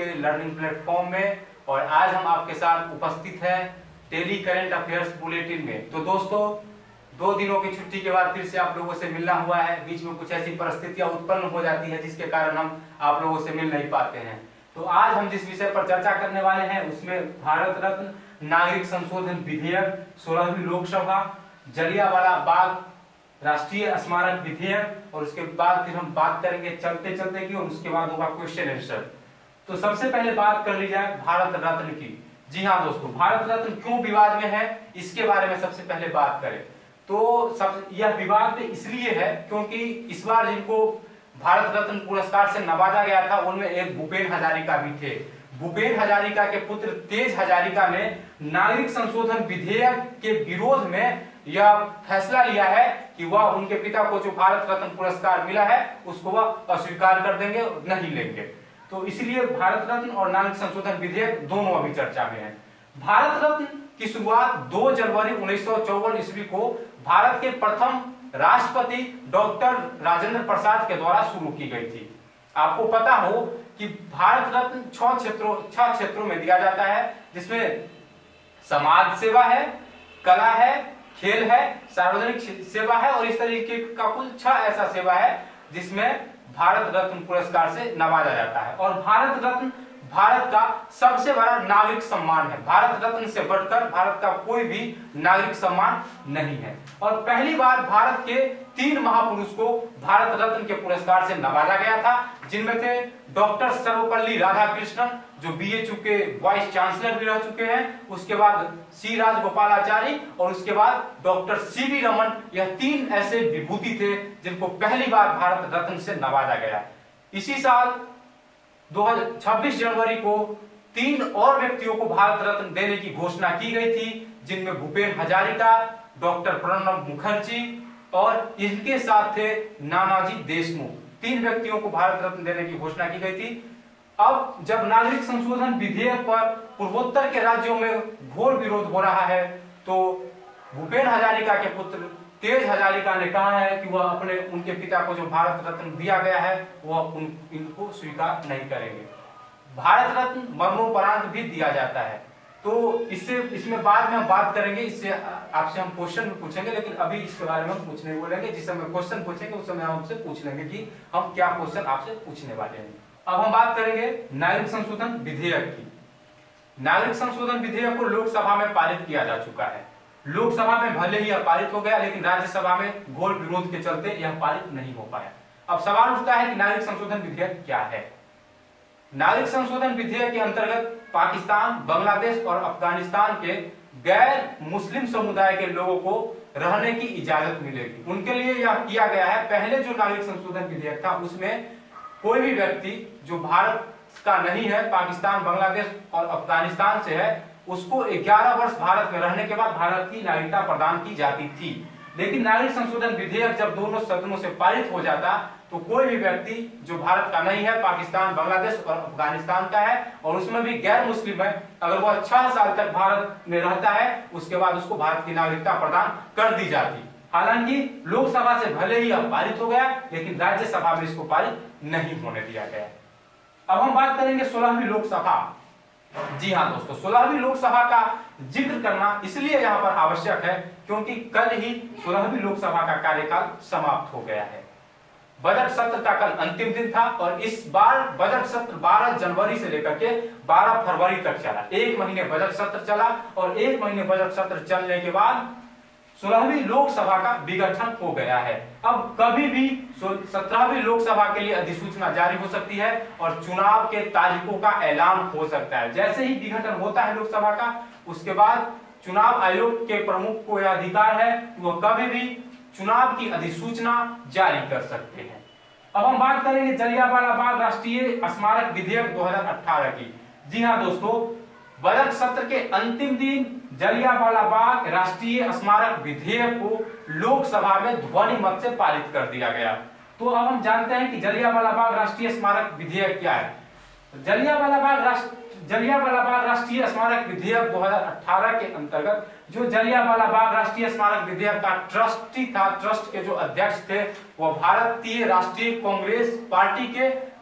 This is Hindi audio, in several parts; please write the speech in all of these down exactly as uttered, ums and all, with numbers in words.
के लर्निंग प्लेटफॉर्म में। और आज हम आपके साथ उपस्थित हैं डेली करंट अफेयर्स बुलेटिन में। तो दोस्तों, दो दिनों की छुट्टी के बाद फिर से आप लोगों से मिलना हुआ है। बीच में कुछ ऐसी परिस्थितियां उत्पन्न हो जाती है जिसके कारण हम आप लोगों से मिल नहीं पाते हैं। तो आज हम जिस विषय पर चर्चा करने वाले हैं उसमें भारत रत्न, नागरिक संशोधन विधेयक, सोलहवीं लोकसभा, जलियांवाला बाग राष्ट्रीय स्मारक विधेयक, और उसके बाद फिर हम बात करेंगे चलते चलते की, और उसके बाद होगा क्वेश्चन आंसर। तो सबसे पहले बात कर ली जाए भारत रत्न की। जी हाँ दोस्तों, भारत रत्न क्यों विवाद में है इसके बारे में सबसे पहले बात करें तो सब यह विवाद इसलिए है क्योंकि इस बार जिनको भारत रत्न पुरस्कार से नवाजा गया था उनमें एक भूपेन हजारिका भी थे। भूपेन हजारिका के पुत्र तेज हजारिका ने नागरिक संशोधन विधेयक के विरोध में यह फैसला लिया है कि वह उनके पिता को जो भारत रत्न पुरस्कार मिला है उसको वह अस्वीकार कर देंगे, नहीं लेंगे। तो इसलिए भारत रत्न और नागरिक संशोधन विधेयक दोनों अभी चर्चा में है। भारत रत्न की शुरुआत दो जनवरी उन्नीस सौ चौवन ईस्वी को भारत के प्रथम राष्ट्रपति डॉक्टर राजेंद्र प्रसाद के द्वारा शुरू की गई थी। आपको पता हो कि भारत रत्न छह क्षेत्रों छह क्षेत्रों में दिया जाता है, जिसमें समाज सेवा है, कला है, खेल है, सार्वजनिक सेवा है, और इस तरीके का कुल छह ऐसा सेवा है जिसमें भारत रत्न पुरस्कार से नवाजा जाता है। और भारत रत्न भारत का सबसे बड़ा नागरिक सम्मान है। भारत रत्न से बढ़कर भारत का कोई भी नागरिक सम्मान नहीं है। और पहली बार भारत के तीन महापुरुष को भारत रत्न के पुरस्कार से नवाजा गया था, जिनमें थे डॉक्टर सर्वपल्ली राधाकृष्णन जो बीएचयू के वाइस चांसलर भी रह चुके हैं, उसके बाद सी राजगोपालाचारी, और उसके बाद डॉक्टर सीवी रमन। यह तीन ऐसे विभूति थे जिनको पहली बार भारत रत्न से नवाजा गया। इसी साल छब्बीस जनवरी को तीन और व्यक्तियों को भारत रत्न देने की घोषणा की गई थी, जिनमें भूपेन हजारिका, डॉक्टर प्रणब मुखर्जी और इनके साथ थे नानाजी देशमुख। तीन व्यक्तियों को भारत रत्न देने की घोषणा की गई थी। अब जब नागरिक संशोधन विधेयक पर पूर्वोत्तर के राज्यों में घोर विरोध हो रहा है, तो भूपेन हजारिका के पुत्र तेज हजारिका ने कहा है कि वह अपने उनके पिता को जो भारत रत्न दिया गया है वह उन इनको स्वीकार नहीं करेंगे। भारत रत्न मरणोपरांत भी दिया जाता है। तो इससे इसमें बाद में हम बात करेंगे, इससे आपसे हम क्वेश्चन भी पूछेंगे, लेकिन अभी इसके बारे में हम कुछ नहीं बोलेंगे। जिस समय क्वेश्चन पूछेंगे उस समय हम आपसे पूछ लेंगे कि हम क्या क्वेश्चन आपसे पूछने वाले हैं। अब हम बात करेंगे नागरिक संशोधन विधेयक की। नागरिक संशोधन विधेयक को लोकसभा में पारित किया जा चुका है। लोकसभा में भले ही यह पारित हो गया, लेकिन राज्यसभा में घोर विरोध के चलते यह पारित नहीं हो पाया। अब सवाल उठता है कि नागरिक संशोधन विधेयक क्या है। नागरिक संशोधन विधेयक के अंतर्गत पाकिस्तान, बांग्लादेश और अफगानिस्तान के गैर मुस्लिम समुदाय के लोगों को रहने की इजाजत मिलेगी। उनके लिए यह किया गया है। पहले जो नागरिक संशोधन विधेयक था उसमें कोई भी व्यक्ति जो भारत का नहीं है, पाकिस्तान, बांग्लादेश और अफगानिस्तान से है, उसको ग्यारह वर्ष भारत में रहने के बाद भारत की नागरिकता प्रदान की जाती थी। लेकिन नागरिक संशोधन विधेयक जब दोनों सदनों से पारित हो जाता तो कोई भी व्यक्ति जो भारत का नहीं है, पाकिस्तान, बांग्लादेश और अफगानिस्तान का है, और उसमें भी गैर मुस्लिम है, अगर वह छह साल तक भारत में रहता है उसके बाद उसको भारत की नागरिकता प्रदान कर दी जाती। हालांकि लोकसभा से भले ही यह पारित हो गया, लेकिन राज्यसभा में इसको पारित नहीं होने दिया गया। अब हम बात करेंगे सोलहवीं लोकसभा। जी हाँ दोस्तों, सोलहवीं लोकसभा का जिक्र करना इसलिए यहाँ पर आवश्यक है क्योंकि कल ही सोलहवीं लोकसभा का कार्यकाल समाप्त हो गया है। बजट सत्र का कल अंतिम दिन था, और इस बार बजट सत्र बारह जनवरी से लेकर के बारह फरवरी तक चला। एक महीने बजट सत्र चला, और एक महीने बजट सत्र चलने के बाद सोलहवीं लोकसभा का विघटन हो गया है। अब कभी भी सत्रहवीं लोकसभा के लिए अधिसूचना जारी हो सकती है और चुनाव के तारीखों का ऐलान हो सकता है। जैसे ही विघटन होता है लोकसभा का, उसके बाद चुनाव आयोग के प्रमुख को यह अधिकार है कि वह कभी भी चुनाव की अधिसूचना जारी कर सकते हैं। अब हम बात करेंगे जलियांवाला बाग राष्ट्रीय स्मारक विधेयक दो हजार अठारह की। जी हाँ दोस्तों, बजट सत्र के अंतिम दिन जलियांवाला बाग राष्ट्रीय स्मारक विधेयक को लोकसभा में ध्वनि मत से पारित कर दिया गया। तो अब हम जानते हैं कि जलियांवाला बाग राष्ट्रीय स्मारक विधेयक क्या है। जलियांवाला बाग राष्ट्र जलियांवाला बाग राष्ट्रीय स्मारक विधेयक दो हजार अठारह के अंतर्गत जो जलियांवाला बाग राष्ट्रीय स्मारक विधेयक का ट्रस्टी था, ट्रस्ट के जो अध्यक्ष थे वो भारतीय राष्ट्रीय कांग्रेस पार्टी के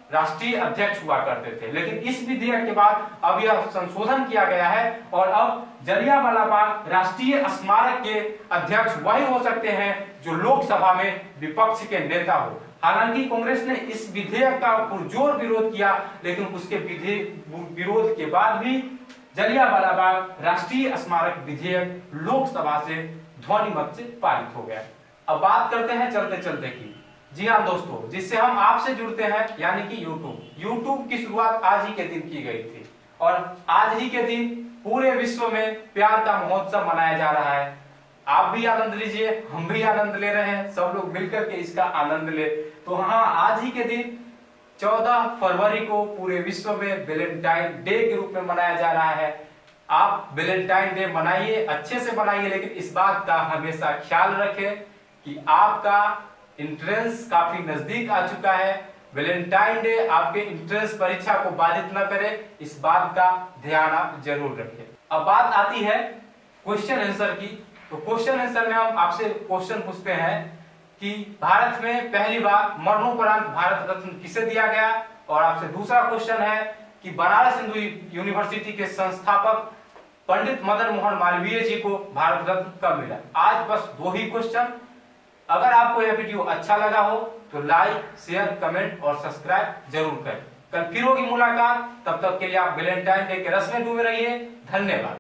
राष्ट्रीय अध्यक्ष हुआ करते थे। लेकिन इस विधेयक के बाद अब यह संशोधन किया गया है और अब जलियांवाला बाग राष्ट्रीय स्मारक के अध्यक्ष वही हो सकते हैं जो लोकसभा में विपक्ष के नेता हो। हालांकि कांग्रेस ने इस विधेयक का पुरजोर विरोध किया, लेकिन उसके विरोध के बाद भी जलियांवाला बाग राष्ट्रीय स्मारक विधेयक लोकसभा से ध्वनि मत से पारित हो गया। अब बात करते हैं चलते चलते की। जी हाँ दोस्तों, जिससे हम आपसे जुड़ते हैं यानी कि यूट्यूब यूट्यूब की शुरुआत आज ही के दिन की गई थी और आज ही के दिन पूरे विश्व में प्यार का महोत्सव मनाया जा रहा है। आप भी आनंद लीजिए, हम भी आनंद ले रहे हैं, सब लोग मिलकर के इसका आनंद ले। तो हाँ, आज ही के दिन चौदह फरवरी को पूरे विश्व में वैलेंटाइन डे के रूप में मनाया जा रहा है। आप वैलेंटाइन डे मनाइए, अच्छे से मनाइए, लेकिन इस बात का हमेशा ख्याल रखें कि आपका एंट्रेंस काफी नजदीक आ चुका है। वैलेंटाइन डे आपके एंट्रेंस परीक्षा को बाधित न करे, इस बात का ध्यान आप जरूर रखें। अब बात आती है क्वेश्चन आंसर की। तो क्वेश्चन आंसर में हम आपसे क्वेश्चन पूछते हैं कि भारत में पहली बार मरणोपरांत भारत रत्न किसे दिया गया, और आपसे दूसरा क्वेश्चन है कि बनारस हिंदू यूनिवर्सिटी के संस्थापक पंडित मदन मोहन मालवीय जी को भारत रत्न कब मिला। आज बस दो ही क्वेश्चन। अगर आपको यह वीडियो अच्छा लगा हो तो लाइक, शेयर, कमेंट और सब्सक्राइब जरूर करें। कल फिर होगी मुलाकात, तब तक के लिए आप वैलेंटाइन डे के रस्म में डूबे रहिए। धन्यवाद।